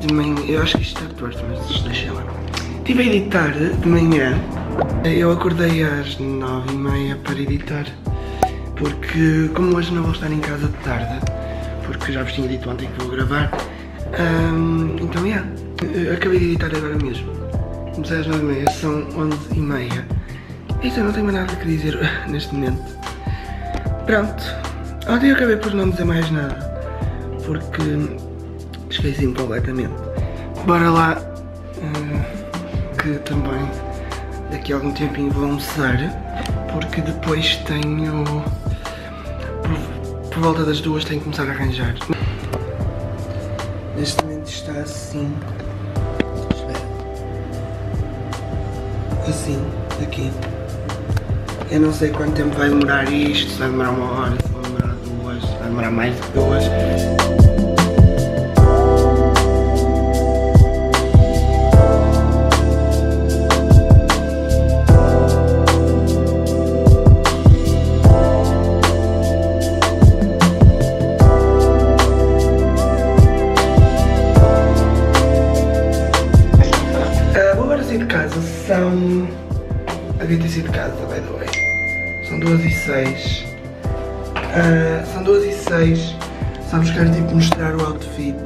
de manhã, eu acho que isto está torto, mas deixa lá. Estive a editar de manhã, eu acordei às 9h30 para editar, porque como hoje não vou estar em casa de tarde, porque já vos tinha dito ontem que vou gravar, então acabei de editar agora mesmo. Comecei às 9h30, são 11h30. Isso eu não tenho mais nada que dizer neste momento. Pronto, ontem eu acabei por não dizer mais nada, porque esqueci-me completamente. Bora lá, que também daqui a algum tempinho vou almoçar, porque depois tenho, por volta das 2 tenho que começar a arranjar. Neste momento está assim, assim, aqui. Eu não sei quanto tempo vai demorar isto, se vai demorar 1 hora, se vai demorar 2, se vai demorar mais do que 2. Devia ter sido de casa, by the way. São 2h06. São 2h06. Só vos quero tipo mostrar o outfit.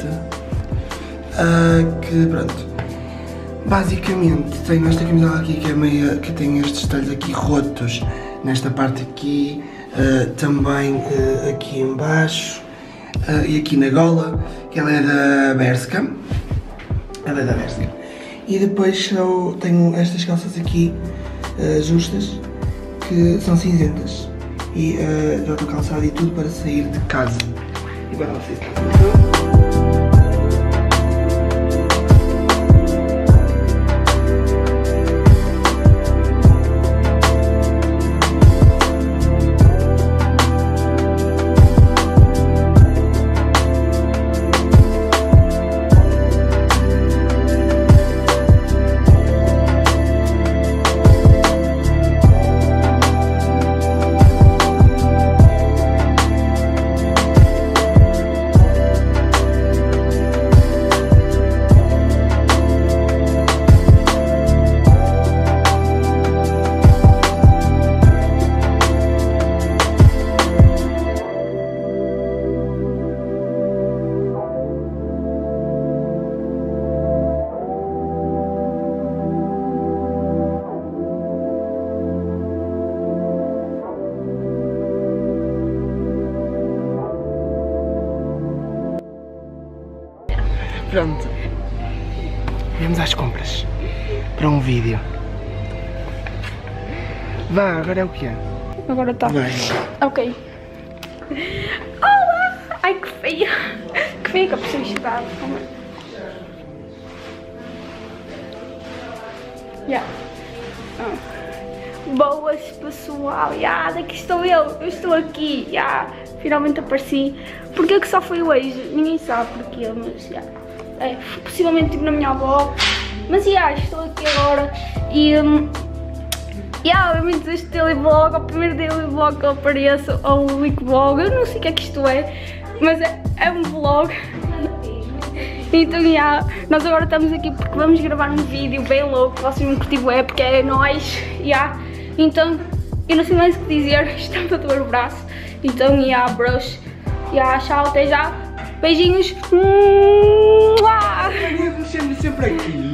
Que pronto. Basicamente tenho esta camisola aqui que é meia. Que tem estes detalhes aqui rotos. Nesta parte aqui. Também aqui em baixo. E aqui na gola. Que ela é da Bershka. Ela é da Bershka. E depois eu tenho estas calças aqui justas, que são cinzentas. E já estou calçado e tudo para sair de casa. E bora lá sair de casa. Pronto, vamos às compras para um vídeo. Vá, agora é o que é? Agora está. Vai. Ok. Olá! Ai, que feia! Que feia que eu preciso estudar. Boas, pessoal. Daqui estou eu estou aqui. Finalmente apareci. Porquê que só foi hoje? Ninguém sabe porquê, mas possivelmente estive na minha avó. Mas estou aqui agora e obviamente este daily vlog, o primeiro daily vlog que eu apareço, ou o week vlog, eu não sei o que é que isto é, mas é um vlog. Então nós agora estamos aqui porque vamos gravar um vídeo bem louco, vocês vão curtir bué, porque é nóis, então eu não sei mais o que dizer, está-me a doer o braço, então bros, tchau, até já. Beijinhos. Mexendo sempre aqui.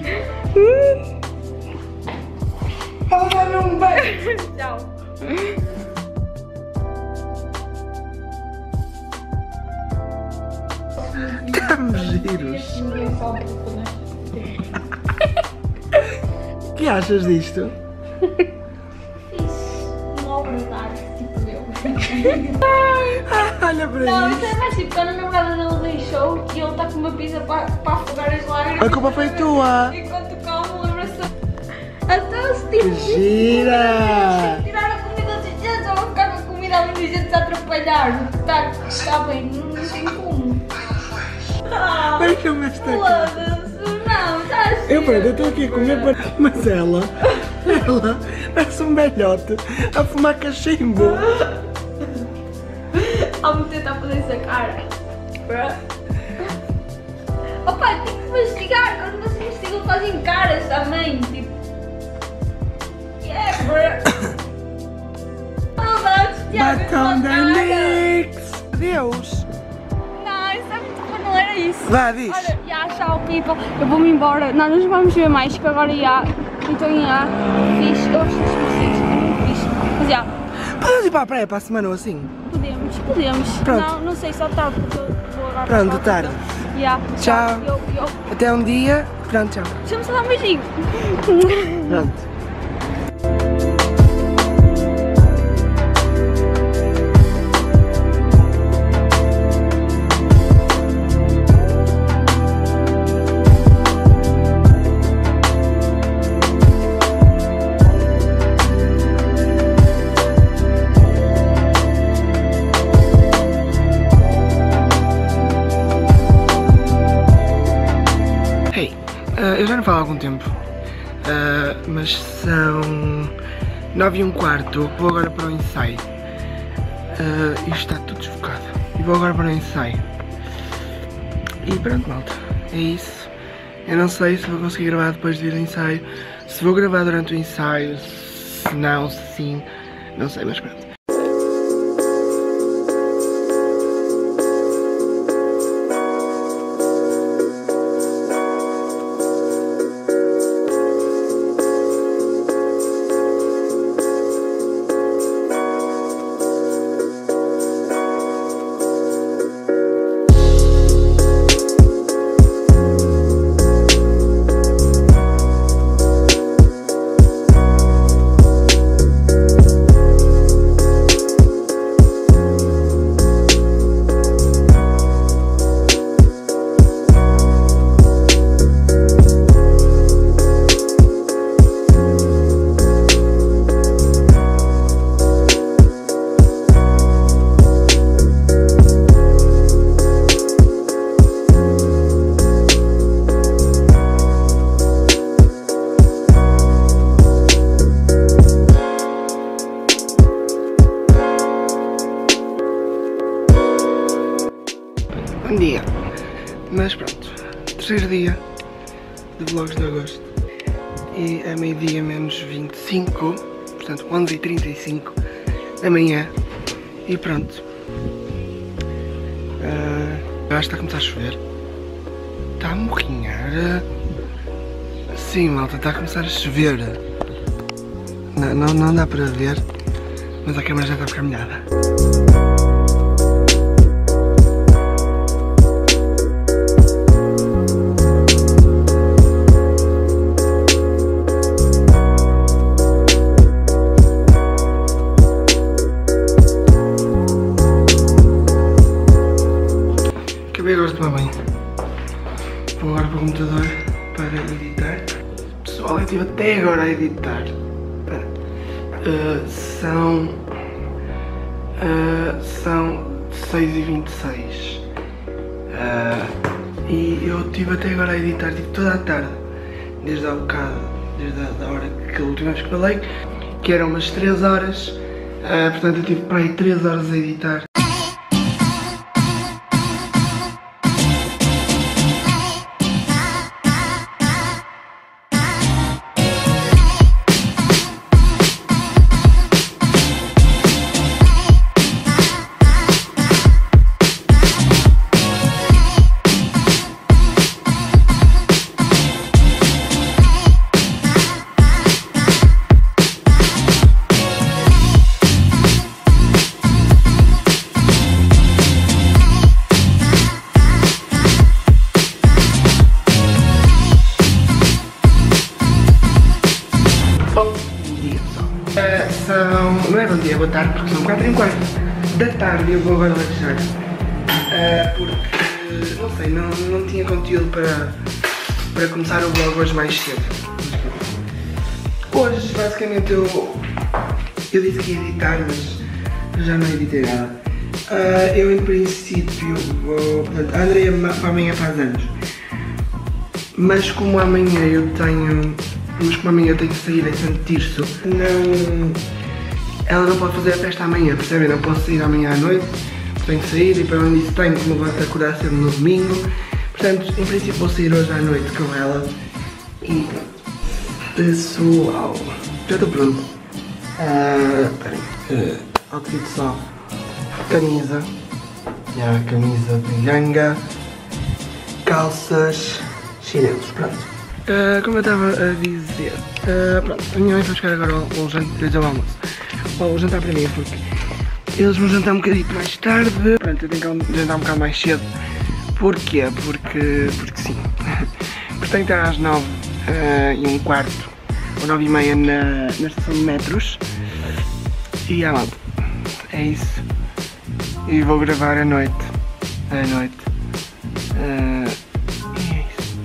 Ela vai dar um beijo. Tchau. Estamos giros. O que achas disto? Olha para não, isso. Isso é mais tipo quando a namorada dele deixou e ele está com uma pizza para afogar as lágrimas. A culpa foi tua. Enquanto calma, lembra-se. Então, se tipo. Gira! Tirar a comida dos gente, ou ficar com a comida ali dos gente a atrapalhar. Está bem, não tem como. Deixa-me esta cara. Não, está assim. Eu estou aqui a comer, mas ela parece um velhote a fumar cachimbo. Ao me tentar fazer essa cara. Opa, mas também, tipo. Yeah, bro. Saudades, Tiago. Batom da NYX. Adeus. Não, isso é muito bom, não era isso. Vá, diz. Olha, já, tchau, people. Eu vou-me embora. Não, nos vamos ver mais, que agora já. Então, já. Fiz. Eu acho que fiz. Mas já. Podemos ir para a praia para a semana ou assim? Podemos. Pronto. Não sei, só tarde, porque eu vou agora. Pronto, tarde. Já. Tchau. Eu. Até um dia. Pronto, tchau. Deixa-me só dar um beijinho. Pronto. Eu já não falo há algum tempo, mas são 9h15, vou agora para o ensaio. Isto está tudo desfocado. E vou agora para o ensaio. E pronto, malta, é isso. Eu não sei se vou conseguir gravar depois de ir ao ensaio, se vou gravar durante o ensaio, se não, se sim, não sei, mas pronto. Bom dia, mas pronto, terceiro dia de vlogs de agosto e é meio-dia menos 25, portanto 11h35 da manhã e pronto. Eu acho que está a começar a chover, está a morrinhar, sim malta, está a começar a chover, não dá para ver, mas a câmera já está a ficar molhada. Acabei agora de tomar banho. Vou agora para o computador para editar. Pessoal, eu estive até agora a editar. São 6h26. E eu estive até agora a editar tipo, toda a tarde. Desde há bocado, desde a hora que a última vez que falei, que eram umas 3 horas. Portanto eu tive para aí 3 horas a editar. Não é bom dia, boa tarde, porque são 4h15 da tarde e eu vou agora lanchar. Porque, não sei, não tinha conteúdo para começar o vlog hoje mais cedo. Hoje, basicamente, eu disse que ia editar, mas já não editei nada. Eu, em princípio, vou... A Andrea para amanhã faz anos. Mas como amanhã eu tenho que sair em Santo Tirso, ela não pode fazer a festa amanhã, percebem? Não posso sair amanhã à noite, tenho que sair e para além disso tenho que me acordar cedo no domingo. Portanto, em princípio vou sair hoje à noite com ela e Pessoal, já estou pronto. Esperem, outfit só. Camisa. Camisa de ganga. Calças. Chinelos, pronto. Como eu estava a dizer, pronto, a minha mãe vai buscar agora um jantar ao almoço. O jantar para mim, porque eles vão jantar um bocadinho mais tarde. Pronto, eu tenho que jantar um bocado mais cedo. Porquê? Porque sim. Porque tenho que estar às 9h15 ou 9h30 na estação de metros. E malta, é isso. E vou gravar à noite. E é isso.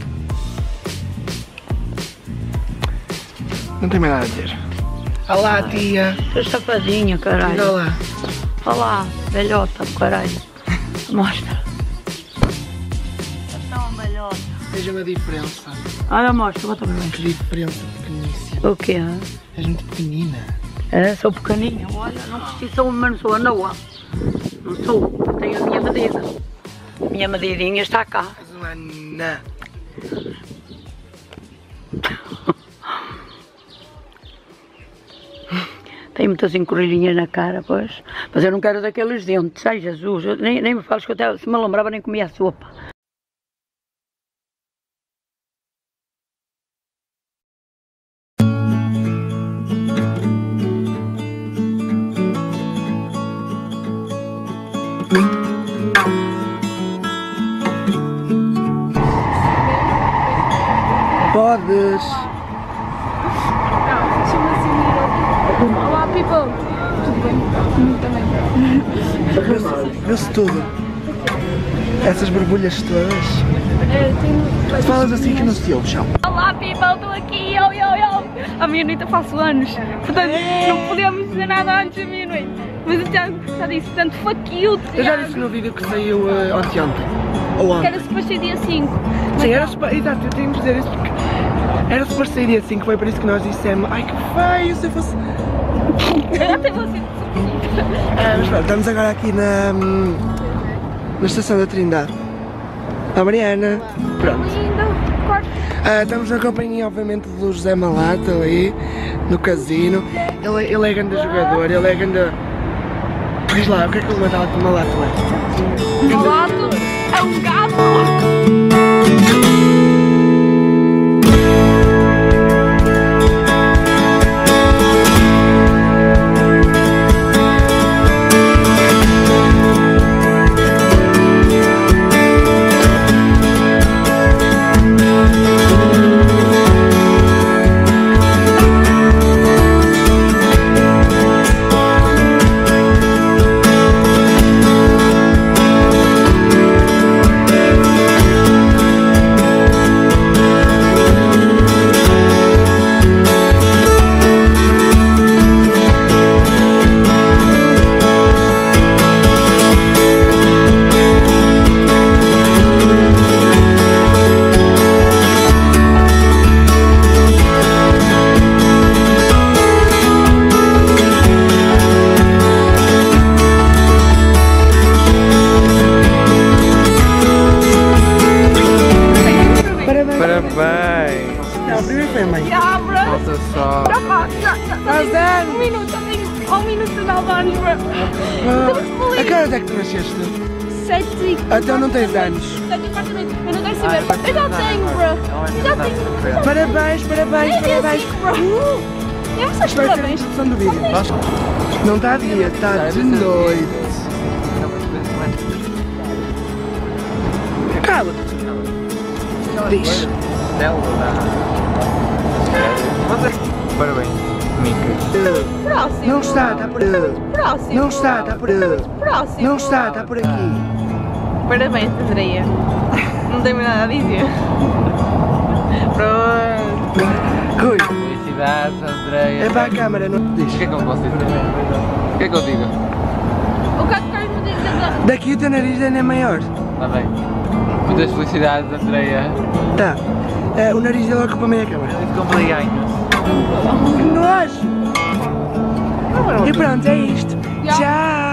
Não tenho mais nada a dizer. Olá, tia. Tô safadinha, caralho. Diga olá. Olá, velhota, caralho. Mostra. Então, velhota. Veja uma diferença. Olha, mostra, bota pra mim. Que diferença pequeníssima. O quê? És muito pequenina. É, sou pequeninha. Olha, não preciso, mas não sou a Noa. Não sou. Tenho a minha medida. A minha medidinha está cá. És uma anã. Tenho muitas encorrilhinhas na cara, pois. Mas eu não quero daqueles dentes. Ai, Jesus. Nem me fales que eu até, se me lembrava, nem comia a sopa. Podes. Olá, people! Tudo bem? Também. Vê-se tudo. Essas borbulhas todas. Tenho... Falas assim que não se ouve, chão. Olá, people! Estou aqui! À meia-noite eu faço anos. Portanto, não podemos dizer nada antes da meia-noite. Mas o Tiago já disse, portanto, fuck you, Eu já disse no vídeo que saiu ontem. Ou que ontem. era suposto ser dia 5. Sim, era suposto. Exato, eu tenho que dizer isso porque era suposto sair dia 5, foi por isso que nós dissemos. Ai que feio, se eu fosse. Até você. Mas pronto, estamos agora aqui na estação da Trindade. A Mariana. Pronto. Lindo. Corta. Estamos na companhia, obviamente, do José Malato ali, no casino. Ele é grande jogador, ele é grande. Diz lá, o que é que o Malato é? Malato é um gato. Não, primeiro foi a mãe. Abra. Falta só. Já 1 minuto, eu tenho 1 minuto de 9 anos, bro. A que horas é que tu nasceste? 7 Então não tens anos. 7 e 4 minutos. Eu não quero saber. Eu já tenho, bro. Eu já tenho. Parabéns, parabéns, É dia parabéns. 5, bro. Eu não sei Isto vai ser a parabéns. introdução do vídeo. Não está dia, está de noite. Cala-te. Diz. Parabéns, Mica. Próximo. Não está por aqui. Próximo. Não está por aqui. Próximo. Não está por aqui. Parabéns, Andreia. Não tenho nada a dizer. Pronto. Rui, Felicidades, Andreia. é para a câmara, não te O que é diz. que eu posso dizer? O que é que eu digo? O que é que queres me dizer? Daqui o teu nariz ainda é maior. Está bem. Muitas felicidades, Andreia. Tá. O nariz dele ocupa meia câmara. Feliz cumpleaños. Que nojo! E pronto, é isto. Tchau!